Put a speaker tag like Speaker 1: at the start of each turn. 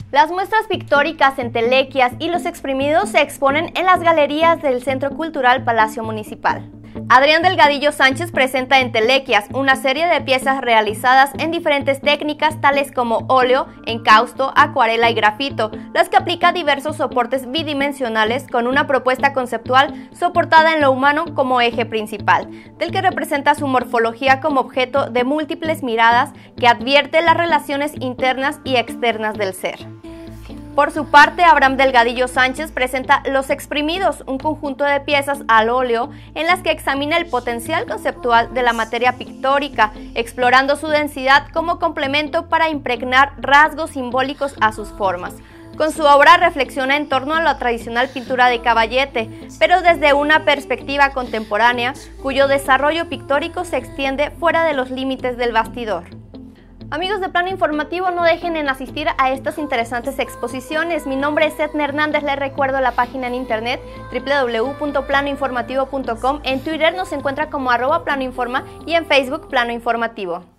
Speaker 1: Las muestras pictóricas, entelequias y los exprimidos se exponen en las galerías del Centro Cultural Palacio Municipal. Adrián Delgadillo Sánchez presenta entelequias, una serie de piezas realizadas en diferentes técnicas tales como óleo, encausto, acuarela y grafito, las que aplica diversos soportes bidimensionales con una propuesta conceptual soportada en lo humano como eje principal, del que representa su morfología como objeto de múltiples miradas que advierte las relaciones internas y externas del ser. Por su parte, Abraham Delgadillo Sánchez presenta Los Exprimidos, un conjunto de piezas al óleo en las que examina el potencial conceptual de la materia pictórica, explorando su densidad como complemento para impregnar rasgos simbólicos a sus formas. Con su obra reflexiona en torno a la tradicional pintura de caballete, pero desde una perspectiva contemporánea, cuyo desarrollo pictórico se extiende fuera de los límites del bastidor. Amigos de Plano Informativo, no dejen en asistir a estas interesantes exposiciones. Mi nombre es Edna Hernández, les recuerdo la página en internet www.planoinformativo.com. En Twitter nos encuentra como @planoinforma y en Facebook Plano Informativo.